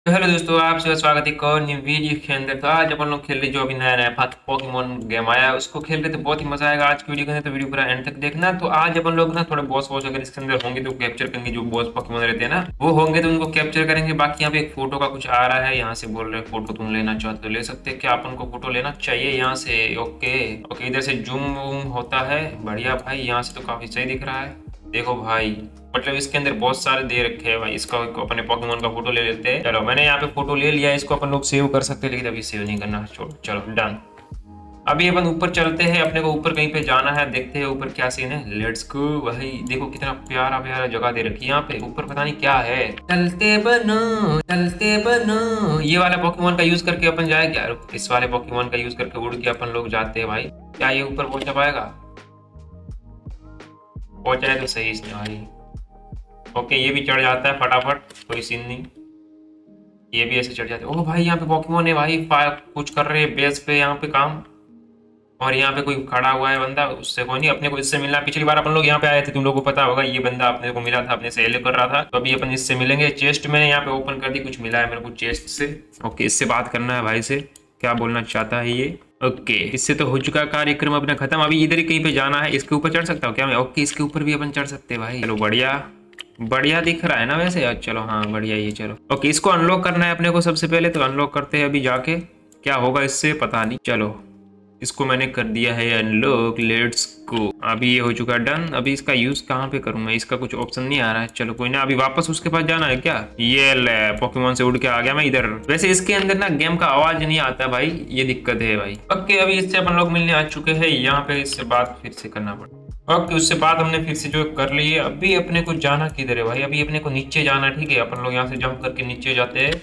तो हेलो दोस्तों, आप सबका स्वागत है एक और न्यू वीडियो के अंदर। तो आज अपन लोग खेल रहे जो अभी नया नया पोकेमोन गेम आया है, उसको खेल रहे थे। बहुत ही मजा आएगा आज की वीडियो के अंदर, तो वीडियो पूरा एंड तक देखना। तो आज अपन लोग ना थोड़े बॉस वॉस अगर इसके अंदर होंगे तो कैप्चर करेंगे। जो बॉस पोकेमोन रहते हैं ना वो होंगे तो उनको कैप्चर करेंगे। बाकी यहाँ पे एक फोटो का कुछ आ रहा है, यहाँ से बोल रहे फोटो तुम लेना चाहते तो ले सकते हैं। क्या अपन को फोटो लेना चाहिए यहाँ से? ओके ओके, इधर से जूम वूम होता है। बढ़िया भाई, यहाँ से तो काफी सही दिख रहा है। देखो भाई, मतलब इसके अंदर बहुत सारे दे रखे हैं भाई। इसका अपने पोकेमोन का फोटो ले लेते हैं। चलो मैंने यहाँ पे फोटो ले लिया है। इसको अपन लोग सेव कर सकते हैं, लेकिन अभी सेव नहीं करना। छोड़ो, चलो डन। अभी अपन ऊपर चलते हैं, अपने को ऊपर कहीं पे जाना है। देखते हैं ऊपर क्या सीन है। लेट्स गो भाई। देखो कितना प्यारा प्यारा जगह दे रखी है यहाँ पे। ऊपर पता नहीं क्या है। चलते बनो चलते बनो, ये वाले पोकेमोन का यूज करके अपन जाए क्या? इस वाले पोकेमोन का यूज करके उड़ के अपन लोग जाते हैं भाई। क्या ये ऊपर पहुंचा पाएगा? पहुंचा है तो सही इसने भाई। ओके, ये भी चढ़ जाता है फटाफट, कोई सीन नहीं। ये भी ऐसे चढ़ जाते हैं। ओह भाई, यहाँ पे पोकेमोन है भाई। कुछ कर रहे हैं बेस पे यहाँ पे काम। और यहाँ पे कोई खड़ा हुआ है बंदा, उससे कोई नहीं, अपने को इससे मिलना। पिछली बार अपन लोग यहाँ पे आए थे, तुम लोगों को पता होगा। ये बंदा अपने को मिला था, अपने से एले कर रहा था। तो अभी अपन इससे मिलेंगे। चेस्ट मैंने यहाँ पे ओपन कर दी, कुछ मिला है मेरे को चेस्ट से। ओके, इससे बात करना है भाई से। क्या बोलना चाहता है ये? ओके, इससे तो हो चुका कार्यक्रम अपना खत्म। अभी इधर ही कहीं पे जाना है। इसके ऊपर चढ़ सकता हूँ क्या मैं? ओके, इसके ऊपर भी अपन चढ़ सकते हैं भाई। चलो बढ़िया बढ़िया दिख रहा है ना वैसे यार। चलो हाँ बढ़िया, ये चलो। ओके, इसको अनलॉक करना है अपने को सबसे पहले। तो अनलॉक करते हैं अभी जाके। क्या होगा इससे पता नहीं। चलो, इसको मैंने कर दिया है अनलॉक। Let's go. अभी ये हो चुका डन। अभी इसका यूज कहाँ पे करूँ मैं? इसका कुछ ऑप्शन नहीं आ रहा है। चलो कोई ना, अभी वापस उसके पास जाना है क्या? ये ले, पोकेमोन से उड़ के आ गया मैं इधर। वैसे इसके अंदर ना गेम का आवाज नहीं आता भाई, ये दिक्कत है भाई। ओके, अभी इससे अपन लोग मिलने आ चुके हैं। यहाँ पे इससे बात फिर से करना पड़ा। ओके, उससे बात हमने फिर से जो कर ली है। अभी अपने को जाना किधर है भाई? अभी अपने को नीचे जाना। ठीक है, अपन लोग यहाँ से जंप करके नीचे जाते हैं।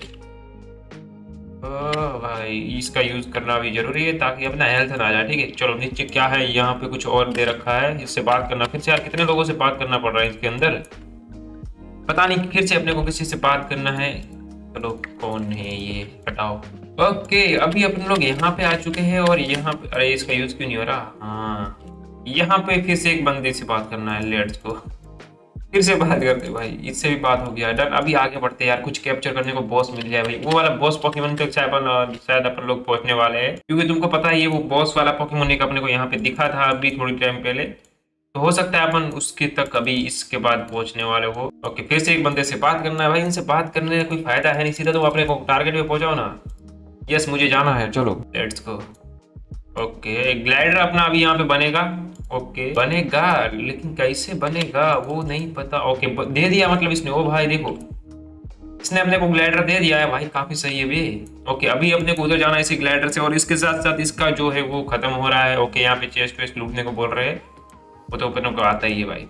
भाई इसका यूज करना भी जरूरी है ताकि अपना हेल्थ ना आ जाए। ठीक है, चलो नीचे क्या है? यहाँ पे कुछ और दे रखा है, इससे बात करना। फिर से यार कितने लोगों से बात करना पड़ रहा है इसके अंदर, पता नहीं। फिर से अपने को किसी से बात करना है। चलो कौन है ये, हटाओ। ओके, अभी अपन लोग यहाँ पे आ चुके हैं। और यहाँ पे अरे इसका यूज क्यों नहीं हो रहा? हाँ, यहाँ पे फिर से एक बंदे से बात करना है। लेट्स को फिर से बात करते भाई। इससे भी बात हो गया डन। अभी आगे बढ़ते यार, कुछ कैप्चर करने को बॉस मिल जाए भाई। वो वाला बॉस पोकेमोन तक शायद अपन लोग पहुंचने वाले हैं, क्योंकि तुमको पता है ये वो बॉस वाला पोकेमोन एक अपने को यहाँ पे दिखा था अभी थोड़ी टाइम पहले। तो हो सकता है अपन उसके तक अभी इसके बाद पहुंचने वाले हो। ओके, फिर से एक बंदे से बात करना है भाई। इनसे बात करने में कोई फायदा है नहीं, सीधा तो अपने को टारगेट पे पहुंचाओ ना। यस, मुझे जाना है, चलो लेट्स गो। ओके, ग्लाइडर अपना अभी यहाँ पे बनेगा। ओके बनेगा, लेकिन कैसे बनेगा वो नहीं पता। ओके दे दिया मतलब इसने। ओ भाई देखो, इसने अपने को ग्लाइडर दे दिया है भाई, काफी सही है भी। ओके, अभी अपने को उधर जाना है इसी ग्लाइडर से। और इसके साथ साथ इसका जो है वो खत्म हो रहा है। ओके, यहाँ पे चेस्ट वेस्ट लूटने को बोल रहे हैं, वो तो अपने को आता ही है भाई।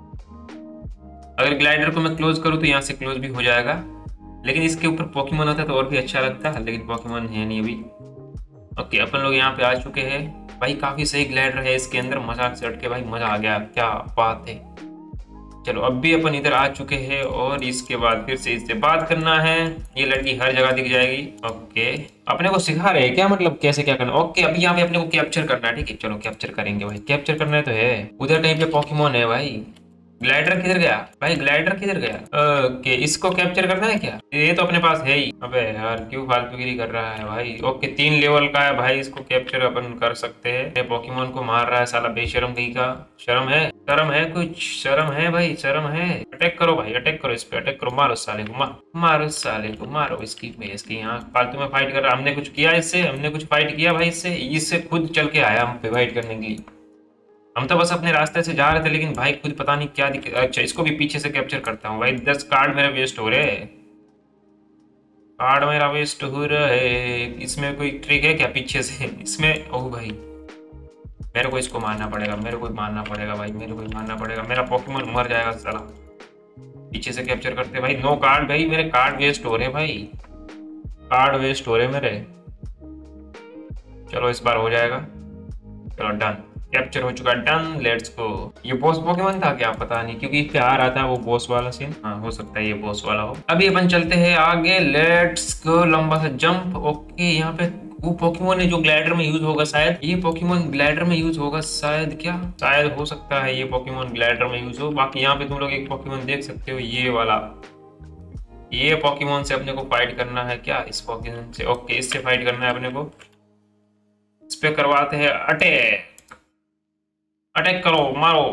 अगर ग्लाइडर को मैं क्लोज करूँ तो यहाँ से क्लोज भी हो जाएगा, लेकिन इसके ऊपर पोकेमोन होता तो और भी अच्छा लगता है, लेकिन पोकेमोन है नहीं अभी। ओके, अपन लोग यहाँ पे आ चुके हैं भाई। काफी सही ग्लाइडर है इसके अंदर, मजाक से हटके भाई मजा आ गया, क्या बात है। चलो अब भी अपन इधर आ चुके हैं और इसके बाद फिर से इससे बात करना है। ये लड़की हर जगह दिख जाएगी। ओके, अपने को सिखा रहे हैं क्या, मतलब कैसे क्या करना? ओके, अभी यहाँ पे अपने को कैप्चर करना है। ठीक है, चलो कैप्चर करेंगे भाई। कैप्चर करना है तो है, उधर कहीं पे पोकेमोन है भाई। ग्लाइडर किधर गया भाई? ग्लाइडर किधर गया? ओके, इसको कैप्चर करना है क्या? ये तो अपने पास है ही। अबे यार क्यों फालतूगिरी कर रहा है भाई। ओके, 3 लेवल का है भाई, इसको कैप्चर अपन कर सकते हैं। पोकेमोन को मार रहा है साला बेशरम कहीं का। शर्म है? शर्म है? कुछ शर्म है भाई? शर्म है? अटैक करो भाई, अटैक करो, इस पे अटैक करो। मारो साले को, मारो साले को, मारो। इसकी यहाँ फालतू में फाइट कर रहा। हमने कुछ किया इससे? हमने कुछ फाइट किया भाई इससे? इससे खुद चल के आया हम पे फाइट करने के लिए। हम तो बस अपने रास्ते से जा रहे थे, लेकिन भाई खुद पता नहीं क्या दिक्कत। अच्छा, इसको भी पीछे से कैप्चर करता हूँ भाई। 10 कार्ड मेरा वेस्ट हो रहे हैं। कार्ड मेरा वेस्ट हो रहा है। इसमें कोई ट्रिक है क्या पीछे से? इसमें ओह भाई, मेरे को इसको मारना पड़ेगा, मेरे को मारना पड़ेगा भाई, मेरे को मारना पड़ेगा। मेरा पोकेमोन मर जाएगा साला। पीछे से कैप्चर करते भाई। नो कार्ड भाई, मेरे कार्ड वेस्ट हो रहे भाई, कार्ड वेस्ट हो रहे मेरे। चलो इस बार हो जाएगा। चलो डन, कैप्चर हो चुका, डन। Let's go. ये बॉस पोकेमोन था क्या? पता नहीं, क्योंकि इस पे आ रहा था वो बॉस वाला सीन। हाँ हो सकता है ये बॉस वाला हो। अभी अपन चलते हैं आगे। लेट्स गो, लंबा सा जंप। ओके, यहाँ पे वो पोकेमोन है जो ग्लाइडर में यूज होगा शायद। ये पोकेमोन ग्लाइडर में यूज होगा शायद, क्या शायद हो सकता है ये पोकेमोन ग्लाइडर में यूज हो। बाकी यहाँ पे तुम लोग एक पोकेमोन देख सकते हो, ये वाला। ये पॉकीमोन से अपने को फाइट करना है क्या? इस पॉकीमोन से, ओके इससे फाइट करना है अपने को। इस पे करवाते हैं अटैक। अटैक करो, मारो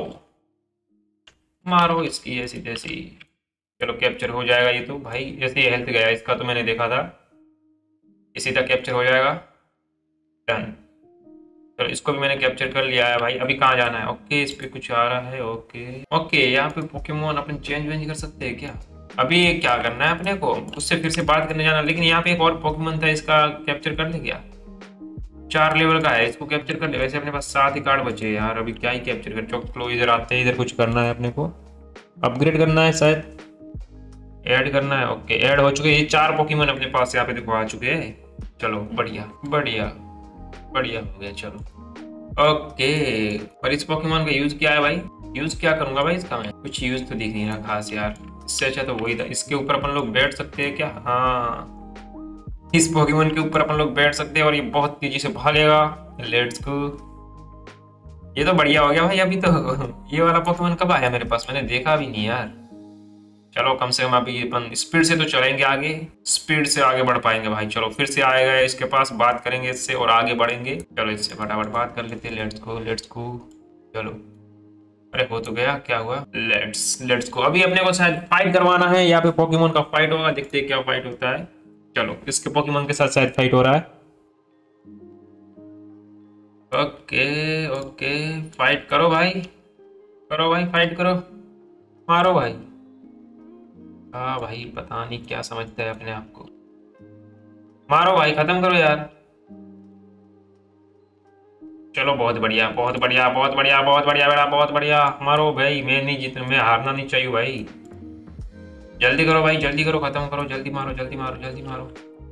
मारो इसकी ऐसी तैसी। चलो कैप्चर हो जाएगा ये तो भाई, जैसे ये हेल्थ गया इसका तो मैंने देखा था, ये सीधा कैप्चर हो जाएगा। डन। चलो इसको भी मैंने कैप्चर कर लिया है भाई। अभी कहाँ जाना है? ओके इस पे कुछ आ रहा है। ओके ओके यहाँ पे पोकेमोन अपन चेंज वेंज कर सकते हैं क्या? अभी क्या करना है अपने को? उससे फिर से बात करने जाना, लेकिन यहाँ पे एक और पोकेमोन था, इसका कैप्चर कर ले क्या? 4 लेवल का है, इसको कैप्चर कर ले। वैसे अपने पास 7 ही कार्ड बचे यार, अभी क्या ही कैप्चर कर। चलो इधर आते हैं, इधर कुछ करना है अपने को, अपग्रेड करना है शायद, ऐड करना है। ओके ऐड हो चुके, ये 4 पोकेमोन अपने पास यहाँ पे देखो आ चुके हैं। चलो बढ़िया बढ़िया बढ़िया हो गया। चलो ओके, और इस पोकेमोन का यूज क्या है भाई? यूज क्या करूंगा भाई इसका मैं? कुछ यूज तो दिख नहीं रहा खास यार। इससे अच्छा तो वही था, इसके ऊपर अपन लोग बैठ सकते हैं क्या? हाँ इस पोकेमोन के ऊपर अपन लोग बैठ सकते हैं और ये बहुत तेजी से भागेगा। लेट्स गो, ये तो बढ़िया हो गया भाई। अभी तो ये वाला पोकेमोन कब आया मेरे पास? मैंने देखा भी नहीं यार। चलो कम से कम अभी अपन स्पीड से तो चलेंगे आगे, स्पीड से आगे बढ़ पाएंगे भाई। चलो फिर से आएगा इसके पास, बात करेंगे इससे और आगे बढ़ेंगे। चलो इससे फटाफट बात कर लेते हैं। Let's go let's go. चलो अरे हो तो गया, क्या हुआ? Let's go. अभी अपने को शायद फाइट करवाना है, यहाँ पे पोकेमोन का फाइट होगा, देखते हैं क्या फाइट होता है। चलो इसके पोकेमोन के साथ शायद फाइट हो रहा है। ओके ओके फाइट करो भाई, करो भाई फाइट करो, मारो भाई। हाँ भाई पता नहीं क्या समझता है अपने आप को। मारो भाई, खत्म करो यार। चलो बहुत बढ़िया बहुत बढ़िया बहुत बढ़िया बहुत बढ़िया बेटा, बहुत बढ़िया। मारो भाई, मैं नहीं जीत, मैं हारना नहीं चाहिए भाई। जल्दी करो भाई, जल्दी करो, खत्म करो, जल्दी मारो जल्दी मारो जल्दी मारो।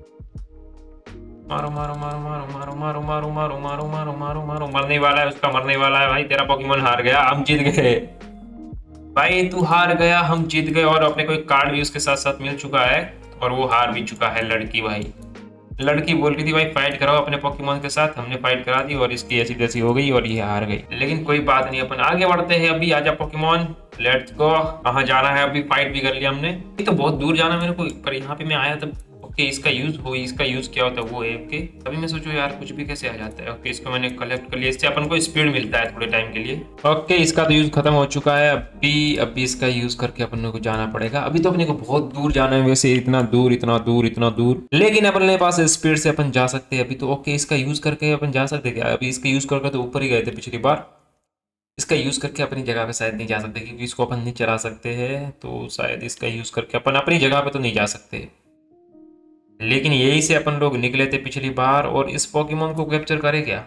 मारो मारो मारो मारो मारो मारो मारो मारो मारो मारो मारो मारो। मरने वाला है उसका, मरने वाला है भाई। तेरा पोकेमोन हार गया, हम जीत गए भाई। तू हार गया, हम जीत गए। और अपने को एक कार्ड भी उसके साथ साथ मिल चुका है, और वो हार भी चुका है। लड़की भाई, लड़की बोल रही थी भाई फाइट कराओ अपने पोकेमोन के साथ, हमने फाइट करा दी और इसकी ऐसी तैसी हो गई और ये हार गई। लेकिन कोई बात नहीं, अपन आगे बढ़ते हैं। अभी आजा पोकेमोन, लेट्स गो। कहाँ जाना है? अभी फाइट भी कर लिया हमने। ये तो बहुत दूर जाना मेरे को, पर यहाँ पे मैं आया तब। ओके इसका यूज हो, इसका यूज क्या होता है वो है। ओके अभी मैं सोचो यार कुछ भी कैसे आ जाता है। ओके इसको मैंने कलेक्ट कर लिया, इससे अपन को स्पीड मिलता है थोड़े टाइम के लिए। ओके इसका तो यूज खत्म हो चुका है। अभी इसका यूज करके अपन को जाना पड़ेगा। अभी तो अपने को बहुत दूर जाना है, वैसे इतना दूर इतना दूर इतना दूर, लेकिन अपने पास स्पीड से अपन जा सकते हैं अभी तो। ओके इसका यूज करके अपन जा सकते हैं क्या? अभी इसका यूज करके तो ऊपर ही गए थे पिछली बार। इसका यूज करके अपनी जगह पे शायद नहीं जा सकते, क्योंकि इसको अपन नहीं चला सकते हैं, तो शायद इसका यूज करके अपन अपनी जगह पे तो नहीं जा सकते। लेकिन यही से अपन लोग निकले थे पिछली बार। और इस पोकेमोन को कैप्चर करे क्या?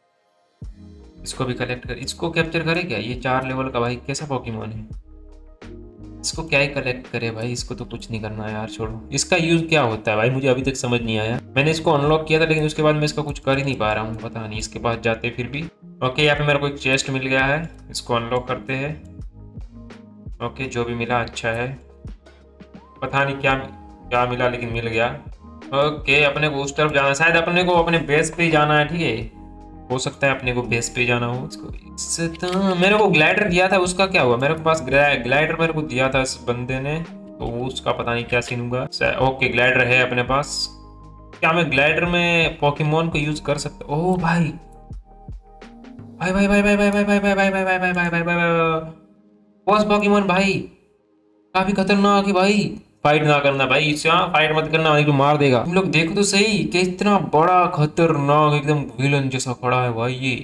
इसको भी कलेक्ट कर, इसको कैप्चर करे क्या? ये 4 लेवल का भाई कैसा पोकेमोन है? इसको क्या ही कलेक्ट करे भाई, इसको तो कुछ नहीं करना यार, छोड़ो। इसका यूज क्या होता है भाई, मुझे अभी तक समझ नहीं आया। मैंने इसको अनलॉक किया था, लेकिन उसके बाद मैं इसका कुछ कर ही नहीं पा रहा हूँ, पता नहीं। इसके पास जाते फिर भी। ओके यहाँ पे मेरे को एक चेस्ट मिल गया है, इसको अनलॉक करते हैं। ओके जो भी मिला अच्छा है, पता नहीं क्या क्या मिला, लेकिन मिल गया। ओके अपने को उस तरफ जाना है, शायद अपने को अपने बेस पे ही जाना है। ठीक है हो सकता है अपने को बेस पे जाना हो। इसको तो मेरे को ग्लाइडर दिया था, उसका क्या हुआ? मेरे पास ग्लाइडर मेरे को दिया था इस बंदे ने, तो उसका पता नहीं क्या सीन होगा। ओके ग्लाइडर है अपने पास। क्या मैं ग्लाइडर में पोकेमोन को यूज कर सकता? ओह भाई भाई भाई भाई भाई भाई भाई भाई भाई भाई भाई भाई भाई भाई भाई भाई बॉस पोकेमोन भाई, काफी खतरनाक है भाई। फाइट ना करना भाई इससे, हाँ फाइट मत करना, नहीं तो मार देगा। तुम लोग देखो तो सही कि इतना बड़ा खतरनाक एकदम विलन जैसा खड़ा है भाई ये।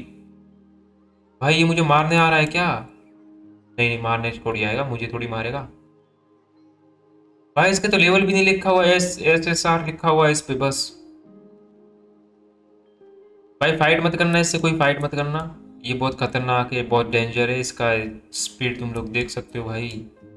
भाई ये मुझे मारने आ रहा है क्या? नहीं नहीं मारने छोड़ आएगा, मुझे थोड़ी मारेगा भाई। इसके तो लेवल भी नहीं लिखा हुआ, SSR लिखा हुआ है इस पे बस। भाई फाइट मत करना इससे, कोई फाइट मत करना। ये बहुत खतरनाक है, बहुत डेंजर है। इसका स्पीड तुम लोग देख सकते हो भाई।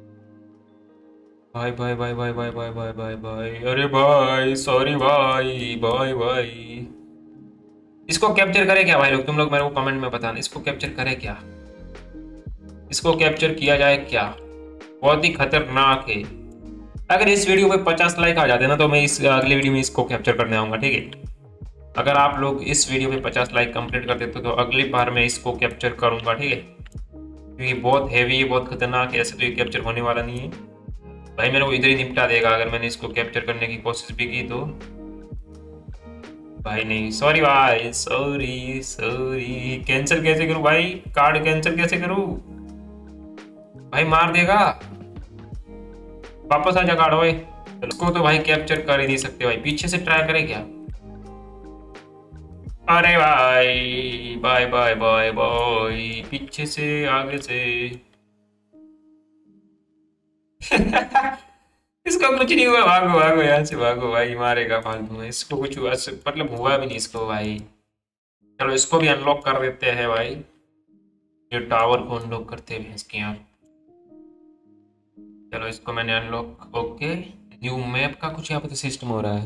भाई भाई भाई भाई भाई भाई भाई भाई भाई, अरे भाई सॉरी भाई भाई भाई। इसको कैप्चर करे क्या भाई लोग? तुम लोग मेरे को कमेंट में बताना, इसको कैप्चर करे क्या? इसको कैप्चर किया जाए क्या? बहुत ही खतरनाक है। अगर इस वीडियो पे 50 लाइक आ जाते ना, तो मैं इस अगले वीडियो में इसको कैप्चर करने आऊंगा। ठीक है अगर आप लोग इस वीडियो पे 50 लाइक कंप्लीट कर देते तो अगली बार मैं इसको कैप्चर करूंगा। ठीक है क्योंकि बहुत हैवी है, बहुत खतरनाक है, ऐसे तो ये कैप्चर होने वाला नहीं है। भाई मेरे को इधर ही निपटा देगा अगर मैंने इसको कैप्चर करने की कोशिश भी की तो। भाई नहीं, सॉरी भाई, सॉरी सॉरी। कैंसिल कैसे करूं भाई, कार्ड कैंसिल कैसे करूं? भाई मार देगा, वापस आ जा कार्ड। ओए इसको तो भाई कैप्चर कर ही नहीं सकते भाई, पीछे से ट्राई करे क्या? अरे भाई बाय बाय बाय बाय, पीछे से आगे से। इसको कुछ नहीं हुआ, भागो भागो यहाँ से भागो भाई, मारेगा फालतू में। इसको कुछ हुआ मतलब हुआ भी नहीं इसको भाई। चलो इसको भी अनलॉक कर देते हैं भाई, ये टावर को अनलॉक करते हैं इसके यार। चलो इसको मैंने अनलॉक, ओके। न्यू मैप का कुछ यहाँ पे तो सिस्टम हो रहा है।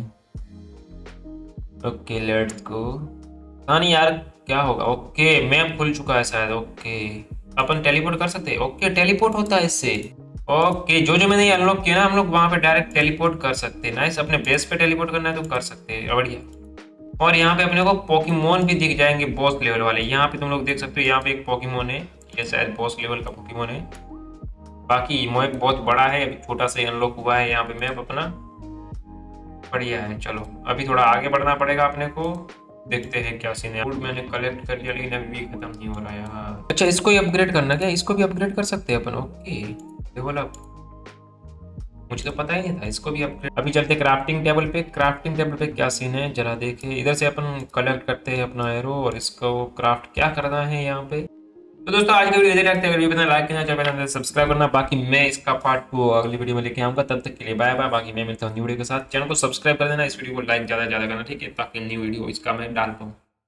Okay let's go. हाँ नहीं यार, क्या होगा? ओके मैप खुल चुका है शायद। ओके अपन टेलीपोर्ट कर सकते हैं। ओके टेलीपोर्ट होता है इससे। ओके जो जो मैंने अनलॉक किया ना, हम लोग वहां पे डायरेक्ट टेलीपोर्ट कर सकते हैं। नाइस, अपने बेस पे टेलीपोर्ट करना है तो कर सकते हैं, बढ़िया। और यहाँ पे अपने को पोकेमोन भी दिख जाएंगे बॉस लेवल वाले। यहाँ पे तुम लोग देख सकते हो, यहाँ पे एक पोकेमोन है, ये शायद बॉस लेवल का पोकेमोन है। बाकी मैप बहुत बड़ा है, अभी छोटा सा अनलॉक हुआ है यहाँ पे मैप अपना, बढ़िया है। चलो अभी थोड़ा आगे बढ़ना पड़ेगा अपने को, देखते हैं क्या सीन है। फूड मैंने कलेक्ट कर लिया लेकिन अभी भी खत्म नहीं हो रहा है यार। अच्छा इसको ही अपग्रेड करना क्या? इसको भी अपग्रेड कर सकते हैं अपन। ओके डेवलप, मुझे तो पता ही नहीं था इसको भी अपग्रेड। अभी चलते क्राफ्टिंग टेबल पे। क्राफ्टिंग टेबल पे क्या सीन है जरा देखें। इधर से अपन कलेक्ट करते हैं अपना एरो और इसको क्राफ्ट क्या करना है यहाँ पे। तो दोस्तों आज की वीडियो इधर रखते हैं। अगर वीडियो लाइक करना चाहिए सब्सक्राइब करना। बाकी मैं इसका पार्ट 2 अगली वीडियो में लेके आऊंगा, तब तक के लिए बाय बाय। बाकी मैं मिलता हूँ न्यू वीडियो के साथ। चैनल को सब्सक्राइब कर देना, इस वीडियो को लाइक ज़्यादा से ज़्यादा करना, ठीक है, ताकि न्यू वीडियो इसका मैं डालता हूँ।